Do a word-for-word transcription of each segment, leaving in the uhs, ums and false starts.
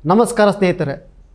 ನಮಸ್ಕಾರ ಸ್ನೇಹಿತರೆ,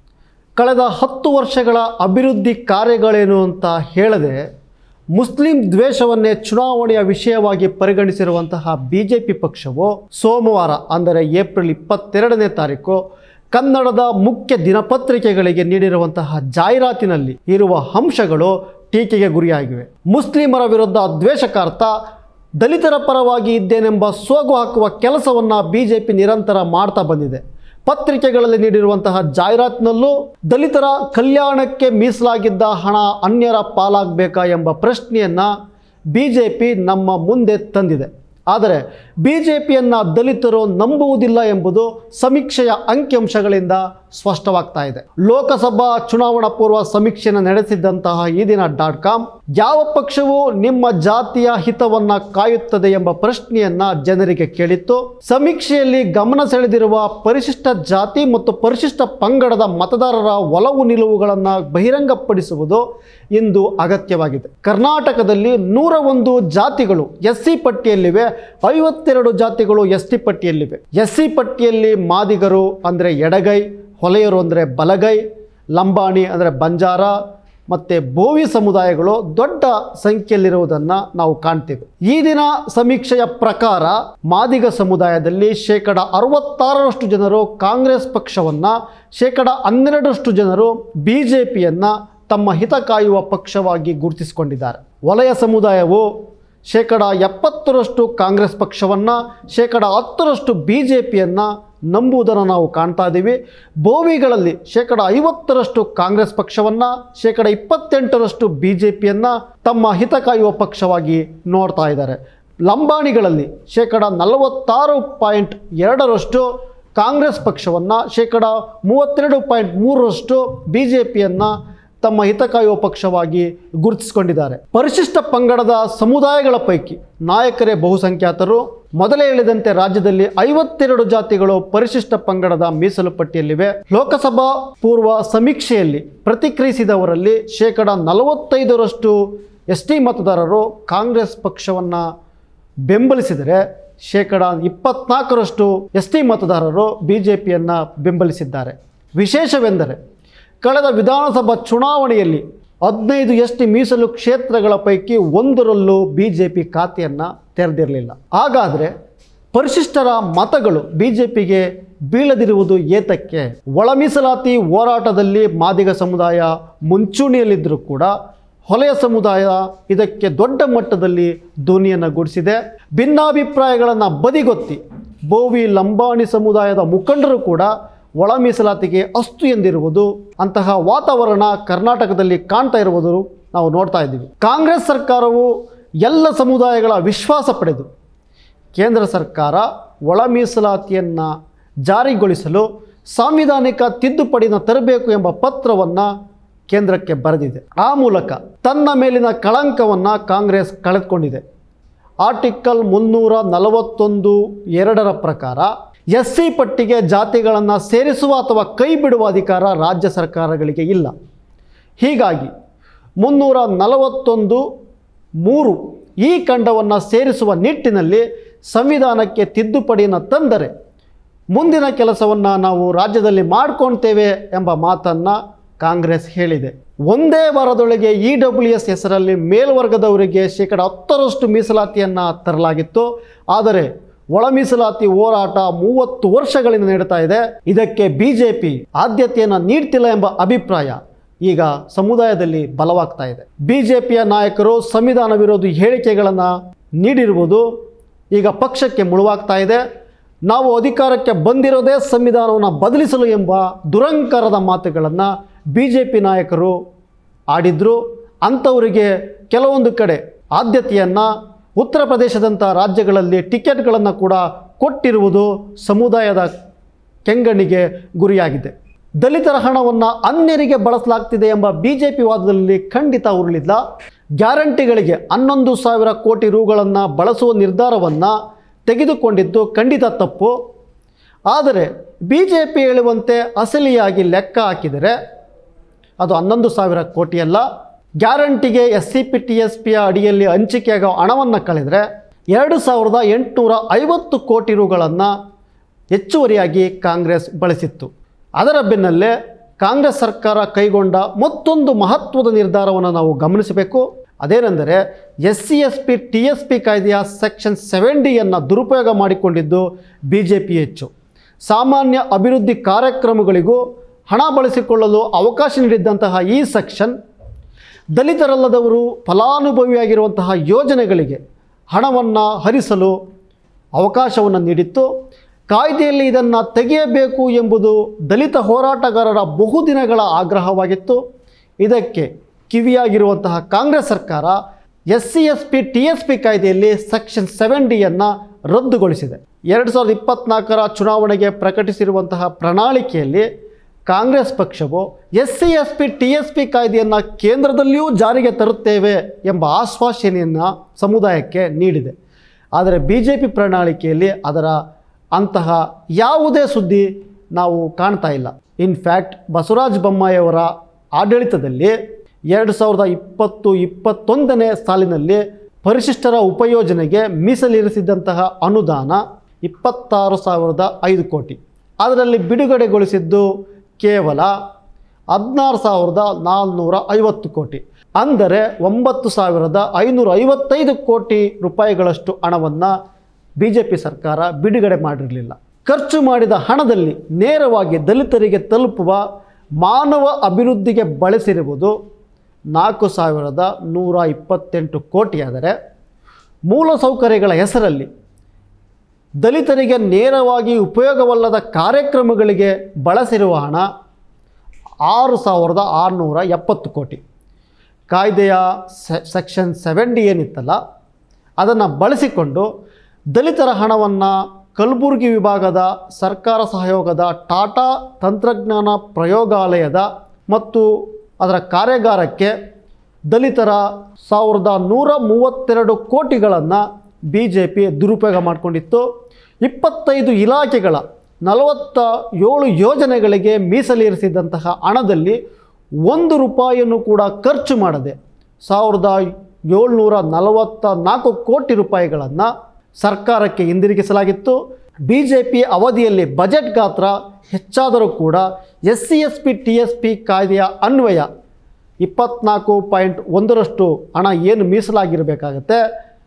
ಕಳೆದ ಹತ್ತು ವರ್ಷಗಳ ಅಭಿವೃದ್ಧಿ ಕಾರ್ಯಗಳೇನು ಅಂತ ಹೇಳದೆ ಮುಸ್ಲಿಂ ದ್ವೇಷವನ್ನೇ ಚುನಾವಣೆಯ ವಿಷಯವಾಗಿ ಪರಿಗಣಿಸಿರುವಂತಹ ಬಿ ಜೆ ಪಿ ಪಕ್ಷವು ಸೋಮವಾರ ಅಂದರೆ ಏಪ್ರಿಲ್ ಇಪ್ಪತ್ತೆರಡನೇ ತಾರೀಕು ಕನ್ನಡದ ಮುಖ್ಯ ದಿನಪತ್ರಿಕೆಗಳಿಗೆ ನೀಡಿರುವಂತಹ ಜಾಹೀರಾತಿನಲ್ಲಿ ಇರುವ ಅಂಶಗಳು ಟೀಕೆಗೆ ಗುರಿಯಾಗಿವೆ. ಮುಸ್ಲಿಮರ ವಿರುದ್ಧ ದ್ವೇಷಕಾರ್ತ, ದಲಿತರ ಪರವಾಗಿ ಇದ್ದೇನೆಂಬ ಸೋಗು ಹಾಕುವ ಕೆಲಸವನ್ನು ಬಿ ಜೆ ಪಿ ನಿರಂತರ ಮಾಡ್ತಾ ಬಂದಿದೆ. ಪತ್ರಿಕೆಗಳಲ್ಲಿ ನೀಡಿರುವಂತಹ ಜಾಹೀರಾತಿನಲ್ಲೂ ದಲಿತರ ಕಲ್ಯಾಣಕ್ಕೆ ಮೀಸಲಾಗಿದ್ದ ಹಣ ಅನ್ಯರ ಪಾಲಾಗಬೇಕಾ ಎಂಬ ಪ್ರಶ್ನೆಯನ್ನು ಬಿ ಜೆ ಪಿ ನಮ್ಮ ಮುಂದೆ ತಂದಿದೆ. ಆದರೆ ಬಿ ಜೆ ಪಿಯನ್ನು ದಲಿತರು ನಂಬುವುದಿಲ್ಲ ಎಂಬುದು ಸಮೀಕ್ಷೆಯ ಅಂಕಿಅಂಶಗಳಿಂದ ಸ್ಪಷ್ಟವಾಗ್ತಾ ಇದೆ. ಲೋಕಸಭಾ ಚುನಾವಣಾ ಪೂರ್ವ ಸಮೀಕ್ಷೆಯನ್ನು ನಡೆಸಿದ್ದಂತಹ ಈ ದಿನ ಡಾಟ್ ಕಾಮ್ ಯಾವ ಪಕ್ಷವು ನಿಮ್ಮ ಜಾತಿಯ ಹಿತವನ್ನು ಕಾಯುತ್ತದೆ ಎಂಬ ಪ್ರಶ್ನೆಯನ್ನು ಜನರಿಗೆ ಕೇಳಿತ್ತು. ಸಮೀಕ್ಷೆಯಲ್ಲಿ ಗಮನ ಸೆಳೆದಿರುವ ಪರಿಶಿಷ್ಟ ಜಾತಿ ಮತ್ತು ಪರಿಶಿಷ್ಟ ಪಂಗಡದ ಮತದಾರರ ಒಲವು ನಿಲುವುಗಳನ್ನು ಬಹಿರಂಗಪಡಿಸುವುದು ಇಂದು ಅಗತ್ಯವಾಗಿದೆ. ಕರ್ನಾಟಕದಲ್ಲಿ ನೂರ ಒಂದು ಜಾತಿಗಳು ಎಸ್ ಸಿ ಪಟ್ಟಿಯಲ್ಲಿವೆ, ಐವತ್ತೆರಡು ಜಾತಿಗಳು ಎಸ್ ಟಿ ಪಟ್ಟಿಯಲ್ಲಿವೆ. ಎಸ್ ಸಿ ಪಟ್ಟಿಯಲ್ಲಿ ಮಾದಿಗರು ಅಂದರೆ ಎಡಗೈ, ಹೊಲೆಯರು ಅಂದರೆ ಬಲಗೈ, ಲಂಬಾಣಿ ಅಂದರೆ ಬಂಜಾರ ಮತ್ತು ಬೋವಿ ಸಮುದಾಯಗಳು ದೊಡ್ಡ ಸಂಖ್ಯೆಯಲ್ಲಿರುವುದನ್ನು ನಾವು ಕಾಣ್ತೇವೆ. ಈ ದಿನ ಸಮೀಕ್ಷೆಯ ಪ್ರಕಾರ ಮಾದಿಗ ಸಮುದಾಯದಲ್ಲಿ ಶೇಕಡ ಅರವತ್ತಾರರಷ್ಟು ಜನರು ಕಾಂಗ್ರೆಸ್ ಪಕ್ಷವನ್ನು, ಶೇಕಡ ಹನ್ನೆರಡರಷ್ಟು ಜನರು ಬಿ ಜೆ ಪಿಯನ್ನು ತಮ್ಮ ಹಿತ ಕಾಯುವ ಪಕ್ಷವಾಗಿ ಗುರುತಿಸಿಕೊಂಡಿದ್ದಾರೆ. ವಲಯ ಸಮುದಾಯವು ಶೇಕಡ ಎಪ್ಪತ್ತರಷ್ಟು ಕಾಂಗ್ರೆಸ್ ಪಕ್ಷವನ್ನು, ಶೇಕಡ ಹತ್ತರಷ್ಟು ಬಿ ಜೆ ಪಿಯನ್ನು ನಂಬುವುದನ್ನು ನಾವು ಕಾಣ್ತಾ ಇದ್ದೀವಿ. ಬೋವಿಗಳಲ್ಲಿ ಶೇಕಡ ಐವತ್ತರಷ್ಟು ಕಾಂಗ್ರೆಸ್ ಪಕ್ಷವನ್ನು, ಶೇಕಡ ಇಪ್ಪತ್ತೆಂಟರಷ್ಟು ಬಿ ಜೆ ಪಿಯನ್ನು ತಮ್ಮ ಹಿತ ಕಾಯುವ ಪಕ್ಷವಾಗಿ ನೋಡ್ತಾ ಇದ್ದಾರೆ. ಲಂಬಾಣಿಗಳಲ್ಲಿ ಶೇಕಡ ನಲವತ್ತಾರು ಪಾಯಿಂಟ್ ಎರಡರಷ್ಟು ಕಾಂಗ್ರೆಸ್ ಪಕ್ಷವನ್ನು, ಶೇಕಡ ಮೂವತ್ತೆರಡು ಪಾಯಿಂಟ್ ಮೂರರಷ್ಟು ಬಿ ಜೆ ಪಿಯನ್ನು ತಮ್ಮ ಹಿತ ಕಾಯುವ ಪಕ್ಷವಾಗಿ ಗುರುತಿಸಿಕೊಂಡಿದ್ದಾರೆ. ಪರಿಶಿಷ್ಟ ಪಂಗಡದ ಸಮುದಾಯಗಳ ಪೈಕಿ ನಾಯಕರೇ ಬಹುಸಂಖ್ಯಾತರು. ಮೊದಲೇ ಹೇಳಿದಂತೆ ರಾಜ್ಯದಲ್ಲಿ ಐವತ್ತೆರಡು ಜಾತಿಗಳು ಪರಿಶಿಷ್ಟ ಪಂಗಡದ ಮೀಸಲು ಪಟ್ಟಿಯಲ್ಲಿವೆ. ಲೋಕಸಭಾ ಪೂರ್ವ ಸಮೀಕ್ಷೆಯಲ್ಲಿ ಪ್ರತಿಕ್ರಿಯಿಸಿದವರಲ್ಲಿ ಶೇಕಡ ನಲವತ್ತೈದರಷ್ಟು ಎಸ್ ಟಿ ಮತದಾರರು ಕಾಂಗ್ರೆಸ್ ಪಕ್ಷವನ್ನು ಬೆಂಬಲಿಸಿದರೆ ಶೇಕಡ ಇಪ್ಪತ್ನಾಲ್ಕರಷ್ಟು ಎಸ್ ಟಿ ಮತದಾರರು ಬಿ ಜೆ ಪಿಯನ್ನು ಬೆಂಬಲಿಸಿದ್ದಾರೆ. ವಿಶೇಷವೆಂದರೆ ಕಳೆದ ವಿಧಾನಸಭಾ ಚುನಾವಣೆಯಲ್ಲಿ ಹದಿನೈದು ಎಸ್ ಟಿ ಮೀಸಲು ಕ್ಷೇತ್ರಗಳ ಪೈಕಿ ಒಂದರಲ್ಲೂ ಬಿ ಜೆ ಪಿ ಖಾತೆಯನ್ನು ತೆರೆದಿರಲಿಲ್ಲ. ಹಾಗಾದರೆ ಪರಿಶಿಷ್ಟರ ಮತಗಳು ಬಿ ಜೆ ಪಿಗೆ ಬೀಳದಿರುವುದು ಏತಕ್ಕೆ? ಒಳ ಮೀಸಲಾತಿ ಹೋರಾಟದಲ್ಲಿ ಮಾದಿಗ ಸಮುದಾಯ ಮುಂಚೂಣಿಯಲ್ಲಿದ್ದರೂ ಕೂಡ ಹೊಲೆಯ ಸಮುದಾಯ ಇದಕ್ಕೆ ದೊಡ್ಡ ಮಟ್ಟದಲ್ಲಿ ಧ್ವನಿಯನ್ನು ಗೂಡಿಸಿದೆ. ಭಿನ್ನಾಭಿಪ್ರಾಯಗಳನ್ನು ಬದಿಗೊತ್ತಿ ಬೋವಿ ಲಂಬಾಣಿ ಸಮುದಾಯದ ಮುಖಂಡರು ಕೂಡ ಒಳ ಮೀಸಲಾತಿಗೆ ಅಸ್ತು ಎಂದಿರುವುದು, ಅಂತಹ ವಾತಾವರಣ ಕರ್ನಾಟಕದಲ್ಲಿ ಕಾಣ್ತಾ ಇರುವುದು ನಾವು ನೋಡ್ತಾ ಇದ್ದೀವಿ. ಕಾಂಗ್ರೆಸ್ ಸರ್ಕಾರವು ಎಲ್ಲ ಸಮುದಾಯಗಳ ವಿಶ್ವಾಸ ಪಡೆದು ಕೇಂದ್ರ ಸರ್ಕಾರ ಒಳ ಮೀಸಲಾತಿಯನ್ನು ಜಾರಿಗೊಳಿಸಲು ಸಾಂವಿಧಾನಿಕ ತಿದ್ದುಪಡಿನ ತರಬೇಕು ಎಂಬ ಪತ್ರವನ್ನು ಕೇಂದ್ರಕ್ಕೆ ಬರೆದಿದೆ. ಆ ಮೂಲಕ ತನ್ನ ಮೇಲಿನ ಕಳಂಕವನ್ನು ಕಾಂಗ್ರೆಸ್ ಕಳೆದುಕೊಂಡಿದೆ. ಆರ್ಟಿಕಲ್ ಮುನ್ನೂರ ನಲವತ್ತೊಂದು ಎರಡರ ಪ್ರಕಾರ ಎಸ್ ಸಿ ಪಟ್ಟಿಗೆ ಜಾತಿಗಳನ್ನು ಸೇರಿಸುವ ಅಥವಾ ಕೈ ಬಿಡುವ ಅಧಿಕಾರ ರಾಜ್ಯ ಸರ್ಕಾರಗಳಿಗೆ ಇಲ್ಲ. ಹೀಗಾಗಿ ಮುನ್ನೂರ ನಲವತ್ತೊಂದು ಮೂರು ಈ ಖಂಡವನ್ನು ಸೇರಿಸುವ ನಿಟ್ಟಿನಲ್ಲಿ ಸಂವಿಧಾನಕ್ಕೆ ತಿದ್ದುಪಡಿಯನ್ನು ತಂದರೆ ಮುಂದಿನ ಕೆಲಸವನ್ನು ನಾವು ರಾಜ್ಯದಲ್ಲಿ ಮಾಡ್ಕೊಳ್ತೇವೆ ಎಂಬ ಮಾತನ್ನು ಕಾಂಗ್ರೆಸ್ ಹೇಳಿದೆ. ಒಂದೇ ವಾರದೊಳಗೆ ಇ ಡಬ್ಲ್ಯೂ ಎಸ್ ಹೆಸರಲ್ಲಿ ಮೇಲ್ವರ್ಗದವರಿಗೆ ಶೇಕಡ ಹತ್ತರಷ್ಟು ಮೀಸಲಾತಿಯನ್ನು ತರಲಾಗಿತ್ತು. ಆದರೆ ಒಳ ಮೀಸಲಾತಿ ಹೋರಾಟ ಮೂವತ್ತು ವರ್ಷಗಳಿಂದ ನಡೀತಾ ಇದೆ. ಇದಕ್ಕೆ ಬಿ ಜೆ ಪಿ ಆದ್ಯತೆಯನ್ನು ನೀಡ್ತಿಲ್ಲ ಎಂಬ ಅಭಿಪ್ರಾಯ ಈಗ ಸಮುದಾಯದಲ್ಲಿ ಬಲವಾಗ್ತಾ ಇದೆ. ಬಿ ಜೆ ಪಿಯ ನಾಯಕರು ಸಂವಿಧಾನ ವಿರೋಧಿ ಹೇಳಿಕೆಗಳನ್ನು ನೀಡಿರುವುದು ಈಗ ಪಕ್ಷಕ್ಕೆ ಮುಳುವಾಗ್ತಾ ಇದೆ. ನಾವು ಅಧಿಕಾರಕ್ಕೆ ಬಂದಿರೋದೇ ಸಂವಿಧಾನವನ್ನು ಬದಲಿಸಲು ಎಂಬ ದುರಂಕಾರದ ಮಾತುಗಳನ್ನು ಬಿ ಜೆ ಪಿ ನಾಯಕರು ಆಡಿದ್ರು. ಅಂಥವರಿಗೆ ಕೆಲವೊಂದು ಕಡೆ ಆದ್ಯತೆಯನ್ನು ಉತ್ತರ ಪ್ರದೇಶದಂಥ ರಾಜ್ಯಗಳಲ್ಲಿ ಟಿಕೆಟ್ಗಳನ್ನು ಕೂಡ ಕೊಟ್ಟಿರುವುದು ಸಮುದಾಯದ ಕೆಂಗಣ್ಣಿಗೆ ಗುರಿಯಾಗಿದೆ. ದಲಿತರ ಹಣವನ್ನು ಅನ್ಯರಿಗೆ ಬಳಸಲಾಗ್ತಿದೆ ಎಂಬ ಬಿ ಜೆ ಪಿ ವಾದದಲ್ಲಿ ಖಂಡಿತ ಉರುಳಿಲ್ಲ. ಗ್ಯಾರಂಟಿಗಳಿಗೆ ಹನ್ನೊಂದು ಸಾವಿರ ಕೋಟಿ ರೂಗಳನ್ನು ಬಳಸುವ ನಿರ್ಧಾರವನ್ನು ತೆಗೆದುಕೊಂಡಿದ್ದು ಖಂಡಿತ ತಪ್ಪು. ಆದರೆ ಬಿ ಜೆ ಪಿ ಹೇಳುವಂತೆ ಅಸಲಿಯಾಗಿ ಲೆಕ್ಕ ಹಾಕಿದರೆ ಅದು ಹನ್ನೊಂದು ಸಾವಿರ ಕೋಟಿಯಲ್ಲ. ಗ್ಯಾರಂಟಿಗೆ S C P T S ಪಿಯ ಅಡಿಯಲ್ಲಿ ಹಂಚಿಕೆಯಾಗೋ ಹಣವನ್ನು ಕಳೆದರೆ ಎರಡು ಸಾವಿರದ ಎಂಟುನೂರ ಐವತ್ತು ಕೋಟಿ ರೂಗಳನ್ನು ಹೆಚ್ಚುವರಿಯಾಗಿ ಕಾಂಗ್ರೆಸ್ ಬಳಸಿತ್ತು. ಅದರ ಬೆನ್ನಲ್ಲೇ ಕಾಂಗ್ರೆಸ್ ಸರ್ಕಾರ ಕೈಗೊಂಡ ಮತ್ತೊಂದು ಮಹತ್ವದ ನಿರ್ಧಾರವನ್ನು ನಾವು ಗಮನಿಸಬೇಕು. ಅದೇನೆಂದರೆ S C S P T S P ಕಾಯ್ದೆಯ ಸೆಕ್ಷನ್ ಸೆವೆನ್ ಡಿಯನ್ನು ದುರುಪಯೋಗ ಮಾಡಿಕೊಂಡಿದ್ದು ಬಿ ಜೆ ಪಿ ಹೆಚ್ಚು. ಸಾಮಾನ್ಯ ಅಭಿವೃದ್ಧಿ ಕಾರ್ಯಕ್ರಮಗಳಿಗೂ ಹಣ ಬಳಸಿಕೊಳ್ಳಲು ಅವಕಾಶ ನೀಡಿದ್ದಂತಹ ಈ ಸೆಕ್ಷನ್ ದಲಿತರಲ್ಲದವರು ಫಲಾನುಭವಿಯಾಗಿರುವಂತಹ ಯೋಜನೆಗಳಿಗೆ ಹಣವನ್ನು ಹರಿಸಲು ಅವಕಾಶವನ್ನು ನೀಡಿತ್ತು. ಕಾಯ್ದೆಯಲ್ಲಿ ಇದನ್ನು ತೆಗೆಯಬೇಕು ಎಂಬುದು ದಲಿತ ಹೋರಾಟಗಾರರ ಬಹುದಿನಗಳ ಆಗ್ರಹವಾಗಿತ್ತು. ಇದಕ್ಕೆ ಕಿವಿಯಾಗಿರುವಂತಹ ಕಾಂಗ್ರೆಸ್ ಸರ್ಕಾರ S C S P T S P ಕಾಯ್ದೆಯಲ್ಲಿ ಸೆಕ್ಷನ್ ಸೆವೆನ್ ಡಿಯನ್ನು ರದ್ದುಗೊಳಿಸಿದೆ. ಎರಡು ಸಾವಿರದ ಇಪ್ಪತ್ತ್ನಾಲ್ಕರ ಚುನಾವಣೆಗೆ ಪ್ರಕಟಿಸಿರುವಂತಹ ಪ್ರಣಾಳಿಕೆಯಲ್ಲಿ ಕಾಂಗ್ರೆಸ್ ಪಕ್ಷವು S C S P T S P ಕಾಯ್ದೆಯನ್ನು ಕೇಂದ್ರದಲ್ಲಿಯೂ ಜಾರಿಗೆ ತರುತ್ತೇವೆ ಎಂಬ ಆಶ್ವಾಸನೆಯನ್ನು ಸಮುದಾಯಕ್ಕೆ ನೀಡಿದೆ. ಆದರೆ ಬಿ ಜೆ ಪಿ ಪ್ರಣಾಳಿಕೆಯಲ್ಲಿ ಅದರ ಅಂತಹ ಯಾವುದೇ ಸುದ್ದಿ ನಾವು ಕಾಣ್ತಾ ಇಲ್ಲ. ಇನ್ಫ್ಯಾಕ್ಟ್ ಬಸವರಾಜ ಬೊಮ್ಮಾಯಿಯವರ ಆಡಳಿತದಲ್ಲಿ ಎರಡು ಸಾವಿರದ ಇಪ್ಪತ್ತು ಇಪ್ಪತ್ತೊಂದನೇ ಸಾಲಿನಲ್ಲಿ ಪರಿಶಿಷ್ಟರ ಉಪಯೋಜನೆಗೆ ಮೀಸಲಿರಿಸಿದಂತಹ ಅನುದಾನ ಇಪ್ಪತ್ತಾರು ಸಾವಿರದ ಐದು ಕೋಟಿ, ಅದರಲ್ಲಿ ಬಿಡುಗಡೆಗೊಳಿಸಿದ್ದು ಕೇವಲ ಹದಿನಾರು ಸಾವಿರದ ನಾಲ್ನೂರ ಐವತ್ತು ಕೋಟಿ, ಅಂದರೆ ಒಂಬತ್ತು ಸಾವಿರದ ಐನೂರ ಐವತ್ತೈದು ಕೋಟಿ ರೂಪಾಯಿಗಳಷ್ಟು ಹಣವನ್ನು ಬಿ ಜೆ ಪಿ ಸರ್ಕಾರ ಬಿಡುಗಡೆ ಮಾಡಿರಲಿಲ್ಲ. ಖರ್ಚು ಮಾಡಿದ ಹಣದಲ್ಲಿ ನೇರವಾಗಿ ದಲಿತರಿಗೆ ತಲುಪುವ ಮಾನವ ಅಭಿವೃದ್ಧಿಗೆ ಬಳಸಿರುವುದು ನಾಲ್ಕು ಸಾವಿರದ ನೂರ ಇಪ್ಪತ್ತೆಂಟು ಕೋಟಿಯಾದರೆ ಮೂಲಸೌಕರ್ಯಗಳ ಹೆಸರಲ್ಲಿ ದಲಿತರಿಗೆ ನೇರವಾಗಿ ಉಪಯೋಗವಲ್ಲದ ಕಾರ್ಯಕ್ರಮಗಳಿಗೆ ಬಳಸಿರುವ ಹಣ ಆರು ಸಾವಿರದ ಆರುನೂರ ಎಪ್ಪತ್ತು ಕೋಟಿ. ಕಾಯ್ದೆಯ ಸೆಕ್ಷನ್ ಸೆವೆನ್ ಡಿ ಏನಿತ್ತಲ್ಲ ಅದನ್ನು ಬಳಸಿಕೊಂಡು ದಲಿತರ ಹಣವನ್ನು ಕಲಬುರಗಿ ವಿಭಾಗದ ಸರ್ಕಾರ ಸಹಯೋಗದ ಟಾಟಾ ತಂತ್ರಜ್ಞಾನ ಪ್ರಯೋಗಾಲಯದ ಮತ್ತು ಅದರ ಕಾರ್ಯಾಗಾರಕ್ಕೆ ದಲಿತರ ಸಾವಿರದ ನೂರ ಮೂವತ್ತೆರಡು ಕೋಟಿಗಳನ್ನು ಬಿ ಜೆ ಪಿ ದುರುಪಯೋಗ ಮಾಡಿಕೊಂಡಿತ್ತು. ಇಪ್ಪತ್ತೈದು ಇಲಾಖೆಗಳ ನಲವತ್ತ ಏಳು ಯೋಜನೆಗಳಿಗೆ ಮೀಸಲಿರಿಸಿದಂತಹ ಹಣದಲ್ಲಿ ಒಂದು ರೂಪಾಯಿಯನ್ನು ಕೂಡ ಖರ್ಚು ಮಾಡದೆ ಸಾವಿರದ ಏಳ್ನೂರ ನಲವತ್ತ ನಾಲ್ಕು ಕೋಟಿ ರೂಪಾಯಿಗಳನ್ನು ಸರ್ಕಾರಕ್ಕೆ ಹಿಂದಿರುಗಿಸಲಾಗಿತ್ತು. ಬಿ ಜೆ ಪಿ ಅವಧಿಯಲ್ಲಿ ಬಜೆಟ್ ಗಾತ್ರ ಹೆಚ್ಚಾದರೂ ಕೂಡ S C S P T S P ಕಾಯ್ದೆಯ ಅನ್ವಯ ಇಪ್ಪತ್ತ್ನಾಲ್ಕು ಪಾಯಿಂಟ್ ಒಂದರಷ್ಟು ಹಣ ಏನು ಮೀಸಲಾಗಿರಬೇಕಾಗತ್ತೆ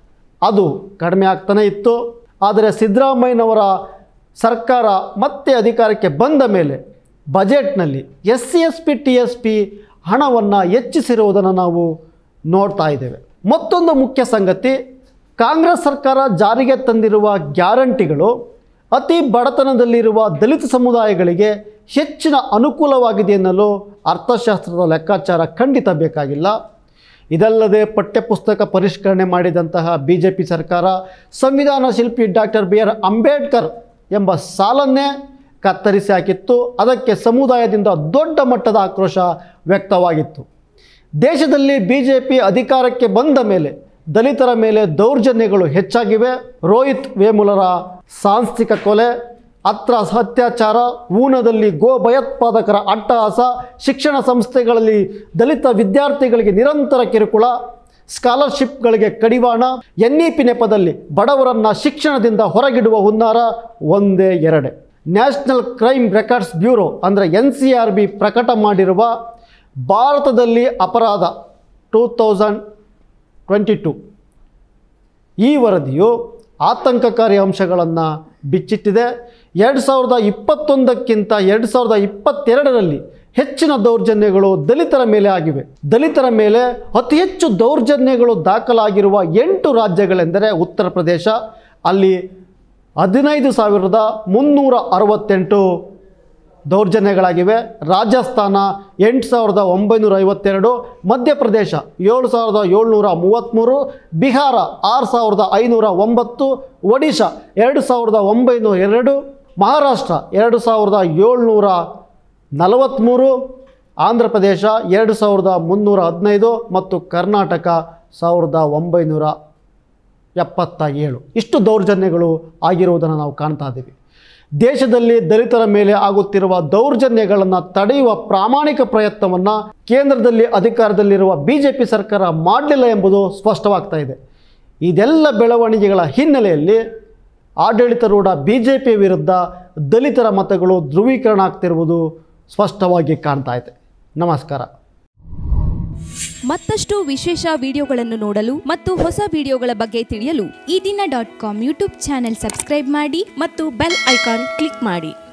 ಅದು ಕಡಿಮೆ ಆಗ್ತಾನೇ ಇತ್ತು. ಆದರೆ ಸಿದ್ದರಾಮಯ್ಯನವರ ಸರ್ಕಾರ ಮತ್ತೆ ಅಧಿಕಾರಕ್ಕೆ ಬಂದ ಮೇಲೆ ಬಜೆಟ್ನಲ್ಲಿ S C S P T S P ಹಣವನ್ನು ಹೆಚ್ಚಿಸಿರುವುದನ್ನು ನಾವು ನೋಡ್ತಾ ಇದ್ದೇವೆ. ಮತ್ತೊಂದು ಮುಖ್ಯ ಸಂಗತಿ, ಕಾಂಗ್ರೆಸ್ ಸರ್ಕಾರ ಜಾರಿಗೆ ತಂದಿರುವ ಗ್ಯಾರಂಟಿಗಳು ಅತಿ ಬಡತನದಲ್ಲಿರುವ ದಲಿತ ಸಮುದಾಯಗಳಿಗೆ ಹೆಚ್ಚಿನ ಅನುಕೂಲವಾಗಿದೆ ಎನ್ನಲು ಅರ್ಥಶಾಸ್ತ್ರದ ಲೆಕ್ಕಾಚಾರ ಖಂಡಿತ ಬೇಕಾಗಿಲ್ಲ. ಇದಲ್ಲದೆ ಪಠ್ಯಪುಸ್ತಕ ಪರಿಷ್ಕರಣೆ ಮಾಡಿದಂತಹ ಬಿ ಜೆ ಪಿ ಸರ್ಕಾರ ಸಂವಿಧಾನ ಶಿಲ್ಪಿ ಡಾಕ್ಟರ್ ಬಿ ಆರ್ ಅಂಬೇಡ್ಕರ್ ಎಂಬ ಸಾಲನ್ನೇ ಕತ್ತರಿಸಿ ಹಾಕಿತ್ತು. ಅದಕ್ಕೆ ಸಮುದಾಯದಿಂದ ದೊಡ್ಡ ಮಟ್ಟದ ಆಕ್ರೋಶ ವ್ಯಕ್ತವಾಗಿತ್ತು. ದೇಶದಲ್ಲಿ ಬಿ ಜೆ ಪಿ ಅಧಿಕಾರಕ್ಕೆ ಬಂದ ಮೇಲೆ ದಲಿತರ ಮೇಲೆ ದೌರ್ಜನ್ಯಗಳು ಹೆಚ್ಚಾಗಿವೆ. ರೋಹಿತ್ ವೇಮುಲರ ಸಾಂಸ್ಥಿಕ ಕೊಲೆ, ಅತ್ರ ಅತ್ಯಾಚಾರ, ಊನದಲ್ಲಿ ಗೋ ಭಯೋತ್ಪಾದಕರ ಅಟ್ಟಹಾಸ, ಶಿಕ್ಷಣ ಸಂಸ್ಥೆಗಳಲ್ಲಿ ದಲಿತ ವಿದ್ಯಾರ್ಥಿಗಳಿಗೆ ನಿರಂತರ ಕಿರುಕುಳ, ಸ್ಕಾಲರ್ಶಿಪ್ಗಳಿಗೆ ಕಡಿವಾಣ, ಎನ್ ಇ ಪಿ ನೆಪದಲ್ಲಿ ಬಡವರನ್ನು ಶಿಕ್ಷಣದಿಂದ ಹೊರಗಿಡುವ ಹುನ್ನಾರ ಒಂದೇ ಎರಡೇ. ನ್ಯಾಷನಲ್ ಕ್ರೈಮ್ ರೆಕಾರ್ಡ್ಸ್ ಬ್ಯೂರೋ ಅಂದರೆ ಎನ್ ಸಿ ಆರ್ ಬಿ ಪ್ರಕಟ ಮಾಡಿರುವ ಭಾರತದಲ್ಲಿ ಅಪರಾಧ ಟೂ ತೌಸಂಡ್ ಟ್ವೆಂಟಿ ಟು ಈ ವರದಿಯು ಆತಂಕಕಾರಿ ಅಂಶಗಳನ್ನು ಬಿಚ್ಚಿಟ್ಟಿದೆ. ಎರಡು ಸಾವಿರದ ಇಪ್ಪತ್ತೊಂದಕ್ಕಿಂತ ಎರಡು ಸಾವಿರದ ಇಪ್ಪತ್ತೆರಡರಲ್ಲಿ ಹೆಚ್ಚಿನ ದೌರ್ಜನ್ಯಗಳು ದಲಿತರ ಮೇಲೆ ಆಗಿವೆ. ದಲಿತರ ಮೇಲೆ ಅತಿ ಹೆಚ್ಚು ದೌರ್ಜನ್ಯಗಳು ದಾಖಲಾಗಿರುವ ಎಂಟು ರಾಜ್ಯಗಳೆಂದರೆ ಉತ್ತರ ಪ್ರದೇಶ, ಅಲ್ಲಿ ಹದಿನೈದು ಸಾವಿರದ ಮುನ್ನೂರ ಅರವತ್ತೆಂಟು ದೌರ್ಜನ್ಯಗಳಾಗಿವೆ. ರಾಜಸ್ಥಾನ ಎಂಟು ಸಾವಿರದ ಒಂಬೈನೂರ ಐವತ್ತೆರಡು, ಮಧ್ಯಪ್ರದೇಶ ಏಳು ಸಾವಿರದ ಏಳ್ನೂರ ಮೂವತ್ತ್ಮೂರು, ಬಿಹಾರ ಆರು ಸಾವಿರದ ಐನೂರ ಒಂಬತ್ತು, ಒಡಿಶಾ ಎರಡು ಸಾವಿರದ ಒಂಬೈನೂರ ಎರಡು, ಮಹಾರಾಷ್ಟ್ರ ಎರಡು ಸಾವಿರದ ಏಳ್ನೂರ ನಲವತ್ತ್ಮೂರು, ಆಂಧ್ರ ಪ್ರದೇಶ ಎರಡು ಸಾವಿರದ ಮುನ್ನೂರ ಹದಿನೈದು ಮತ್ತು ಕರ್ನಾಟಕ ಸಾವಿರದ ಒಂಬೈನೂರ ಎಪ್ಪತ್ತ ಏಳು. ಇಷ್ಟು ದೌರ್ಜನ್ಯಗಳು ಆಗಿರುವುದನ್ನು ನಾವು ಕಾಣ್ತಾ ಇದ್ದೀವಿ. ದೇಶದಲ್ಲಿ ದಲಿತರ ಮೇಲೆ ಆಗುತ್ತಿರುವ ದೌರ್ಜನ್ಯಗಳನ್ನು ತಡೆಯುವ ಪ್ರಾಮಾಣಿಕ ಪ್ರಯತ್ನವನ್ನು ಕೇಂದ್ರದಲ್ಲಿ ಅಧಿಕಾರದಲ್ಲಿರುವ ಬಿ ಜೆ ಪಿ ಸರ್ಕಾರ ಮಾಡಲಿಲ್ಲ ಎಂಬುದು ಸ್ಪಷ್ಟವಾಗ್ತಾ ಇದೆ. ಇದೆಲ್ಲ ಬೆಳವಣಿಗೆಗಳ ಹಿನ್ನೆಲೆಯಲ್ಲಿ ಆಡಳಿತಾರೂಢ ಬಿ ಜೆ ಪಿ ವಿರುದ್ಧ ದಲಿತರ ಮತಗಳು ಧ್ರುವೀಕರಣ ಆಗ್ತಿರುವುದು ಸ್ಪಷ್ಟವಾಗಿ ಕಾಣ್ತಾ ಇದೆ. ನಮಸ್ಕಾರ. ಮತ್ತಷ್ಟು ವಿಶೇಷ ವಿಡಿಯೋಗಳನ್ನು ನೋಡಲು ಮತ್ತು ಹೊಸ ವಿಡಿಯೋಗಳ ಬಗ್ಗೆ ತಿಳಿಯಲು Ee Dina dot com YouTube channel subscribe ಮಾಡಿ ಮತ್ತು ಬೆಲ್ ಐಕಾನ್ ಕ್ಲಿಕ್ ಮಾಡಿ.